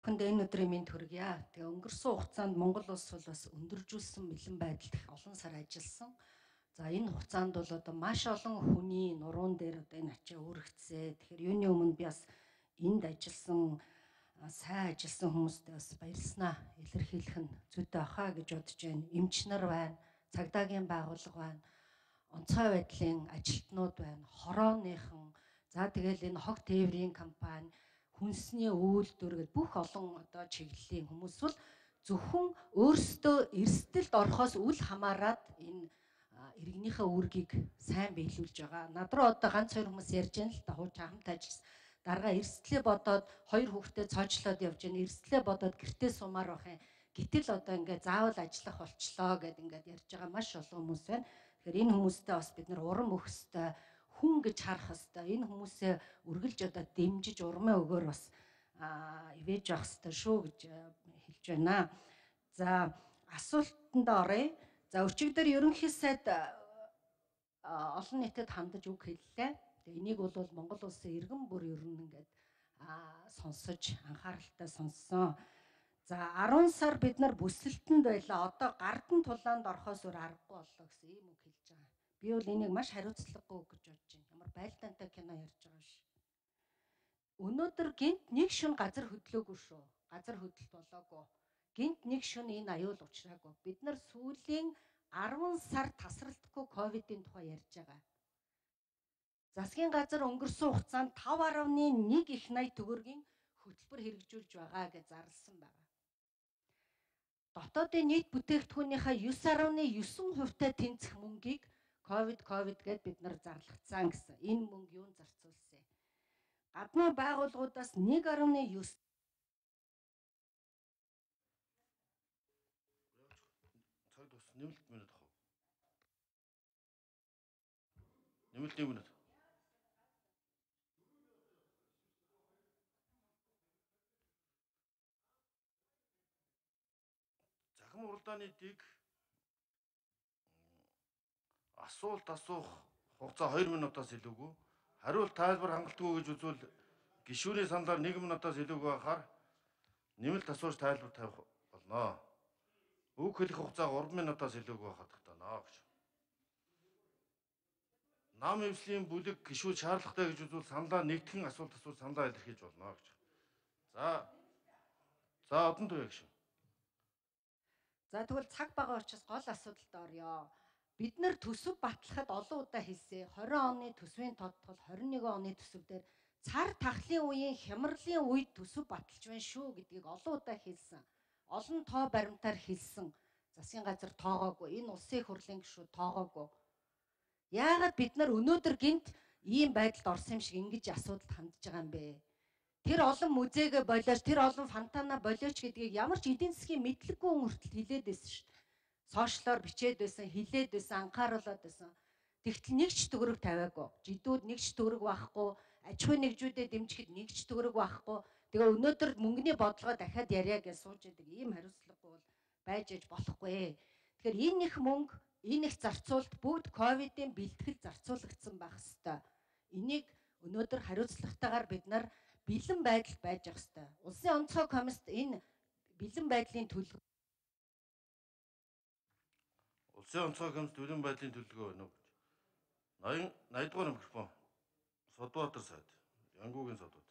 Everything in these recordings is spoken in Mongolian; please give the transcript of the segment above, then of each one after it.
бүхэнд энэ өдрийн мэнд хүргье. Тэгээ өнгөрсөн хугацаанд Монгол улс бол бас өндөржүүлсэн бэлэн байдалд их олон сар ажилласан. За энэ хугацаанд бол одоо маш олон хүний нуруунд дээр одоо энэ ачаа үүрэгцээ. Тэгэхээр юуны өмнө би бас энд ажилласан сайн ажилласан хүмүүстээ бас баярлснаа илэрхийлэх нь зүйтэй ахаа гэж бодож байна. Эмч нар байна, цагдаагийн байгууллага байна, онцгой байдлын ажилтнууд байна, хорооныхан, за тэгэл энэ хог тээврийн компани, хүнсний үйлдвэр гэдэг бүх олон одоо чиглэлийн хүмүүс бол зөвхөн өөрсдөө эрсдэлд орохоос үл хамааран энэ иргэнийхээ үүргийг сайн биелүүлж байгаа. Над руу одоо ганц хоёр хүмүүс ярьж байна л да, хууч хамт ажилласан. Дарга эрсдлээ бодоод хоёр хүүхдээ цоочлоод явж байна. Эрсдлээ бодоод гэртээ сумаар байх юм. Гэтэл одоо ингээд заавал ажиллах болчлоо гэд ингээд ярьж байгаа маш олон хүмүүс байна. Тэгэхээр энэ хүмүүстээ бас бид нар урам өгөх ёстой, хүн гэж харах ёстой. Энэ хүмүүсээ үргэлж одоо дэмжиж урмаа өгөөр бас ивэж явах ёстой шүү гэж хэлж байна. За асуултанд оръё. За өчигдөр ерөнхий сайд олон нийтэд хандаж үг хэллээ. Тэгээ энийг бол Монгол улсын иргэн бүр ер нь ингээд сонсож анхааралтай сонссон. За 10 сар бид нар бүсэлтэнд байлаа. Одоо гардан тулаанд орохоос өөр аргагүй боллоо гэсэн ийм үг хэлж байгаа. Би бол энийг маш хариуцлагагүй үг гэж бодож байна. Ямар байлдаантай кино ярьж байгаа биш. Өнөөдөр гинт нэг шөнө газар хөдлөөгүй шүү. Газар хөдлөлт болоогүй. Гинт нэг шөнө энэ аюул учраагүй. Бид нар сүүлийн 10 сар тасралтгүй ковидын тухай ярьж байгаа. Засгийн газар өнгөрсөн хугацаанд 5.1 их 80 төгрөгийн хөтөлбөр хэрэгжүүлж байгаа гэж зарласан байна. Дотоодын нийт бүтээгдэхүүнийхээ 9.9%-тай тэнцэх мөнгийг ковид гэд бид нар зарлагдсан гэсэн. Энэ мөнгө юунд зарцуулсан? Гадны байгууллагуудаас 1.9 цаг тус нэмэлт минут ах. Нэмэлт 1 минут. Захим уралдааны дэг асуулт асуух хугацаа 2 минутаас илүүгүй. Хариулт тайлбар хангалтгүй гэж үзвэл гишүүний саналаар 1 минутаас илүүгүй байхаар нэмэлт асууж тайлбар тавих болно. Үг хэлэх хугацаа 3 минутаас илүүгүй байхад тагтана гэж. Нам эвслийн бүлэг гишүүд шаардлагатай гэж үзвэл саналаа нэгтгэн асуулт асууж саналаа илэрхийлж болно гэж. За одон туяа гишүүн. За тэгвэл цаг бага учраас гол асуудалд орё. Бид нар төсөв батлахад олон удаа хэлсэн. 20 оны төсвийн тодтол 21 оны төсөв дээр цар тахлын үеийн хямралын үед төсөв баталж байна шүү гэдгийг олон удаа хэлсэн. Олон тоо баримтаар хэлсэн. Засгийн газар тоогоогүй. Энэ улсын их хурлын гишүүд тоогоогүй. Яагаад бид нар өнөөдөр гинт ийм байдалд орсон юм шиг ингэж асуудалд хандж байгаа юм бэ? Тэр олон музейгээ болооч, тэр олон фонтана болооч гэдгийг ямар ч эдийн засгийн мэдлэггүй хүн хүртэл хэлээд байсан шүү дээ. Сошиалоор бичээд байсан, хэлээд байсан, анхааруулад байсан. Тэгтэл нэг ч төгрөг тавиагүй. Жидүүд нэг ч төгрөг байхгүй, аж ахуйн нэгжүүдэд дэмжихэд нэг ч төгрөг байхгүй. Тэгээ өнөөдөр мөнгөний бодлогоо дахиад яриа гэж сууж идэг ийм хариуцлагагүй бол байж аж болохгүй. Тэгэхээр энэ их мөнгө, энэ их зарцуулалт бүгд ковидын бэлтгэл зарцуулагдсан байх ёстой. Энийг өнөөдөр хариуцлагатайгаар бид нар бэлэн байдалд байж явах ёстой. Улсын онцгой комист энэ бэлэн байдлын төлөв. Улсын онцгой комист бэлэн байдлын төлөвлөгөө байна уу гэж. 80 дугаар микрофон. Содбаатар сайд. Янгуугийн Содбаатар.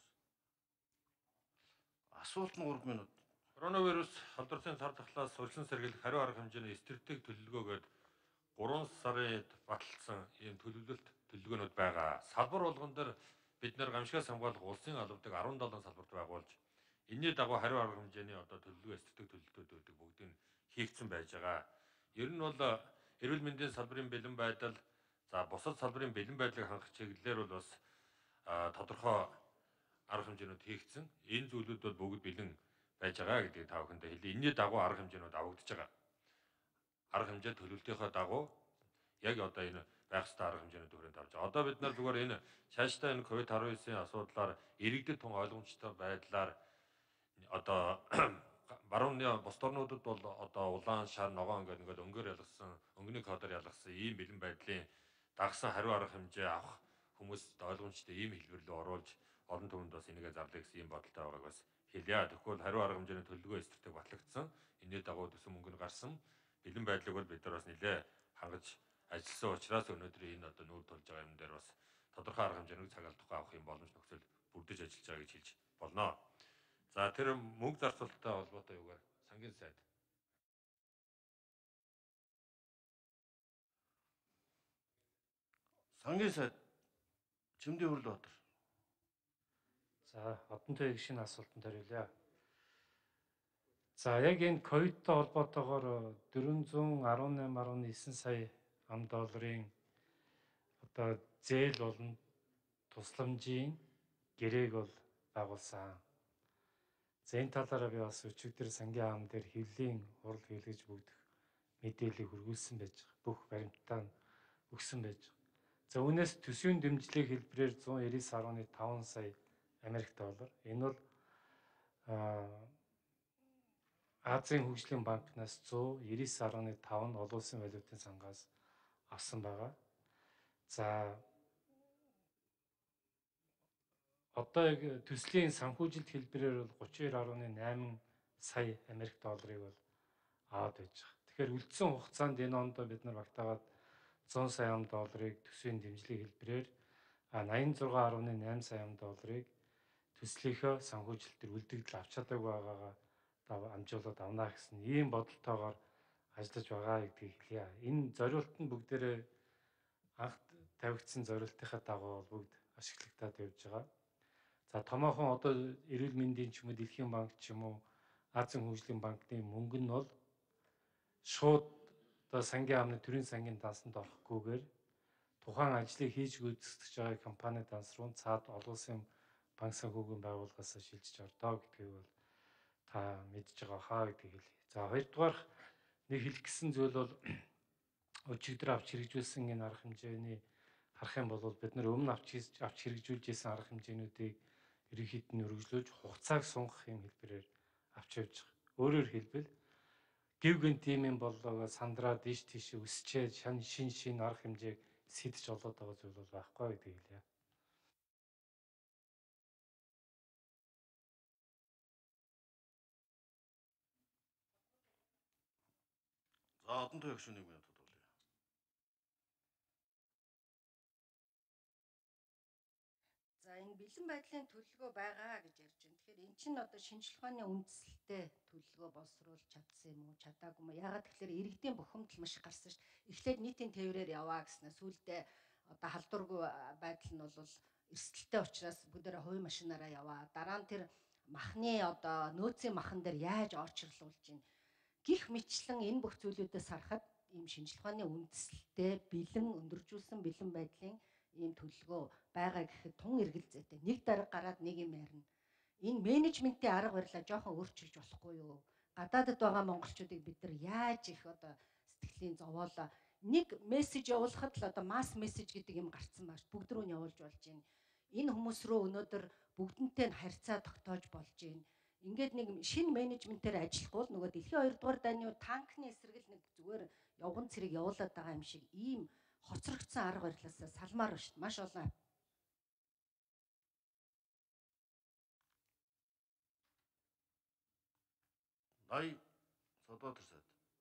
Асуулт нь 3 минут. Коронавирус халдварсан сар дахлаас урьдчилан сэргийлэх хариу арга хэмжээний стратеги төлөвлөгөөгөөр 3 сард баталсан ийм төлөвлөгөөнүүд байгаа. Салбар болгон дээр бид нэр гамшигаас хамгаалах улсын албадаг 17 салбарт байгуулж энэний дагуу хариу арга хэмжээний одоо төлөвлөгөө стратеги төлөвлөлтүүд бүгдийг хийгдсэн байж байгаа. Ер нь бол эрүүл мэндийн салбарын бэлэн байдал, за бусад салбарын бэлэн байдлыг хангах чиглэлээр бол бас тодорхой арга хэмжээнүүд хийгдсэн. Энэ зүйлүүд бол бүгд бэлэн байж байгаа гэдгийг та бүхэндээ хэлье. Энэний дагуу арга хэмжээнүүд авагдаж байгаа. Арга хэмжээ төлөвлөлтийнхөө дагуу яг одоо энэ байх ёстой арга хэмжээний төвөнд авч байгаа. Одоо бид нар зүгээр энэ цаашдаа энэ COVID-19-ийн асуудлаар иргэдэд тун ойлгомжтой байдлаар одоо барууны бус орнуудад бол одоо улаан, шар, ногоон гэдэг ингээд өнгөөр ялгсан, өнгөний кодоор ялгсан ийм бэлэн байдлын дагсан хариу арга хэмжээ авах хүмүүст ойлгомжтой ийм хэлбэр рүү оруулж олон түмэнд бас энийгээ зарлая гэсэн ийм бодолтой байгааг бас хэлье. Тэгэхгүй хариу арга хэмжээний төлөвлөгөө эсрэгтэй батлагдсан. Энэний дагуу төсөн мөнгө нь гарсан. Бэлэн байдлыг бол бид нар бас нэлээ хангаж ажилласан учраас өнөөдөр энэ одоо нүүр тулж байгаа юм дээр бас тодорхой арга хэмжээний цагаал тухай авах юм боломж нөхцөл бүрдэж ажиллаж байгаа гэж хэлж болно. За тэр мөнгө зарцуулалттай холбоотой юугаар сангийн сайд. Сангийн сайд Чимдийн Хүрлбаатар. За одонтой шинэ асуултанд хариулъя. За яг энэ ковидтой холбоотойгоор 418.9 сая $, одоо зээл болон тусламжийн гэрээг бол байгуулсан. За энэ талаараа би бас өчигдөр сангийн аам дээр хэвлэлийн хурал хэвлэж бүгдэх мэдээллийг хүргүүлсэн байж байгаа. Бүх баримтаа өгсөн байж байгаа. За үүнээс төсвийн дэмжлэг хэлбэрээр 199.5 сая $. Энэ бол Азийн хөгжлийн банкнаас 199.5 нь олон улсын валютын сангаас авсан байгаа. За одоо яг төслийн санхүүжилт хэлбэрээр бол 32.8 сая $-ыг бол аваад байж байгаа. Тэгэхээр үлдсэн хугацаанд энэ онд бид нар багтаагаад 100 сая $-ыг төсвийн дэмжлэг хэлбэрээр 86.8 сая $-ыг төслийнхөө санхүүжилтээр үлдэгдэл авч чадаагүй байгаагаа амжуулаад авнаа гэсэн ийм бодолтойгоор ажиллаж байгаа гэдгийг хэлье. Энэ зориулт нь бүгдээрээ анх тавигдсан зориултынхаа дагуу бүгд ашиглагдаад явж байгаа. За томоохон одоо эрүүл мэндийн ч юм уу Дэлхийн банк ч юм уу Азийн хөгжлийн банкны мөнгө нь бол шууд одоо сангийн аамны төрийн сангийн дансанд орохгүйгээр тухайн ажлыг хийж гүйцэтгэж байгаа компани данс руу цаад олон улсын банк санхүүгийн байгууллагаас шилжиж ордоо гэдгийг бол та мэдж байгаа хаа гэдгийг хэлье. За хоёрдугаар нэг хэлэх гэсэн зүйл бол өчигдөр авч хэрэгжүүлсэн энэ арга хэмжээний харах юм бол бид нар өмнө авч хэрэгжүүлж исэн арга хэмжээнүүдийг ерөнхийд нь өргөжлүүлж хугацааг сунгах юм хэлбэрээр авч явж байгаа. Өөрөөр хэлбэл гів гэн тимийн боллоо сандраа диш тийш өсчээд шин арга хэмжээг сэтж олоод байгаа зүйл бол байхгүй гэдгийг хэлье. За одонтой яг шүнийг минут бодвол. За энэ бэлэн байдлын төлөвлөгөө байгаа гэж ярьж байна. Тэгэхээр эн чинь одоо шинжлэх ухааны үндсэлтэй төлөвлөгөө боловсруулж чадсан юм уу, чадаагүй юм уу? Ягаад тэгэхээр иргэдийн бухимдал маш гарсан шүү дээ. Эхлээд нийтийн тээврээр яваа гэснээр сүүлдээ одоо халдваргүй байдал нь бол эрсдэлтэй учраас бүгдээрээ хувийн машинаараа яваа. Дараа нь тэр махны одоо нөөцийн махан дээр яаж орчирлуулж ийн гих мэтчлэн энэ бүх зүйлүүдээс харахад ийм шинжлэх ухааны үндсэлтэй бэлэн өндөржүүлсэн бэлэн байдлын ийм төлөвлөгөө байгаа гэхэд тун эргэлзээтэй. Нэг дарга гараад нэг юм ярина. Энэ менежментийн арга барилаа жоохон өөрчилж болохгүй юу? Гадаадд байгаа монголчуудыг бид нар яаж их одоо сэтгэлийн зовоолоо нэг мессеж явуулахад л одоо масс мессеж гэдэг юм гарцсан байна. Бүгд рүү нь явуулж болж байна. Энэ хүмүүс рүү өнөөдөр бүгднтэй нь харьцаа тогтоож болж байна. Ингээд нэг шинэ менежментээр ажиллахгүй л нөгөө дэлхийн 2 дугаар дайны танкны эсрэг л нэг зүгээр явган цэрэг явуулаад байгаа юм шиг ийм хоцрогдсон арга барилаас салмаар ба шүү. Маш олон 80 Содбаатар сайд.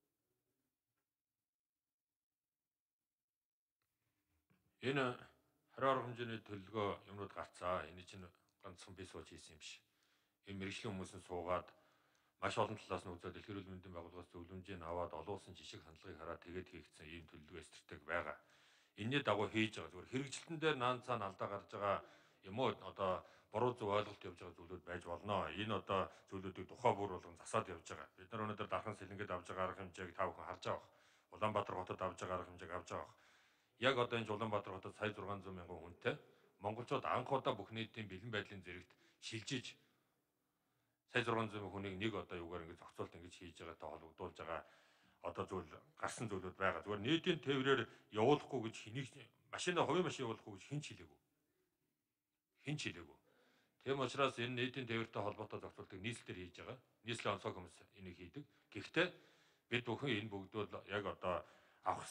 Энэ хариу арга хэмжээний төлөвлөгөө юмнууд гарцаа. Энэ чинь ганцхан би сууж хийсэн юм биш. Энэ мэрэгжлийн хүмүүс нь суугаад маш олон талаас нь үзээд дэлхийн эрүүл мэндийн байгууллагаас зөвлөмжийг аваад олон улсын жишг хандлагыг хараад тэгээд хийгдсэн ийм төлөвлөгөө стратеги байгаа. Энэний дагуу хийж байгаа зүгээр хэрэгжилтэн дээр наан цаана алдаа гарч байгаа юм уу одоо буруу зөв ойлголт явж байгаа зүйлүүд байж болно. Энэ одоо зүйлүүдийг тухай бүр болгон засаад явж байгаа. Бид нар өнөөдөр Дархан Сэлэнгэд авж байгаа арга хэмжээг та бүхэн харж байгаа. Улаанбаатар хотод авж байгаа арга хэмжээг авж байгаа. Яг одоо энэ Улаанбаатар хотод сая 600 мянган хүнтэй монголчууд анх удаа бүх нийтийн бэлэн байдлын зэрэгт шилжиж сая 600 хүнийг нэг одоо юугаар ингэж зохицуулт ингэж хийж байгаатай холбогдуулж байгаа одоо зүйл гарсан зүйлүүд байгаа. Зүгээр нийтийн тээврээр явуулахгүй гэж хэнийг машинаа хувийн машин явуулахгүй гэж хэн ч хэлээгүй. Хэн ч хэлээгүй. Тийм учраас энэ нийтийн тээвэртэй холбоотой зохицуултыг нийслэлээр хийж байгаа. Нийслэлийн онцгой хүмүүс энийг хийдэг. Гэхдээ бид бүхэн энэ бүгдөө яг одоо авах.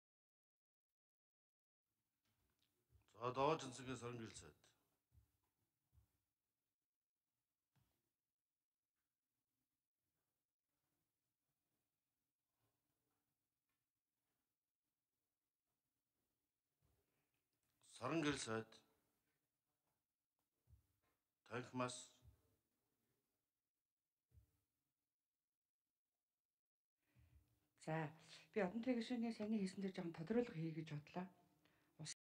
За Дооч Цэнцгийн Сарангэрэл сайд. Саран гэрэл сайд танхимаас За би одон тайгийн гишүүний саяны хийсэн дээр жоохон тодорхойлго хийе гэж бодлоо.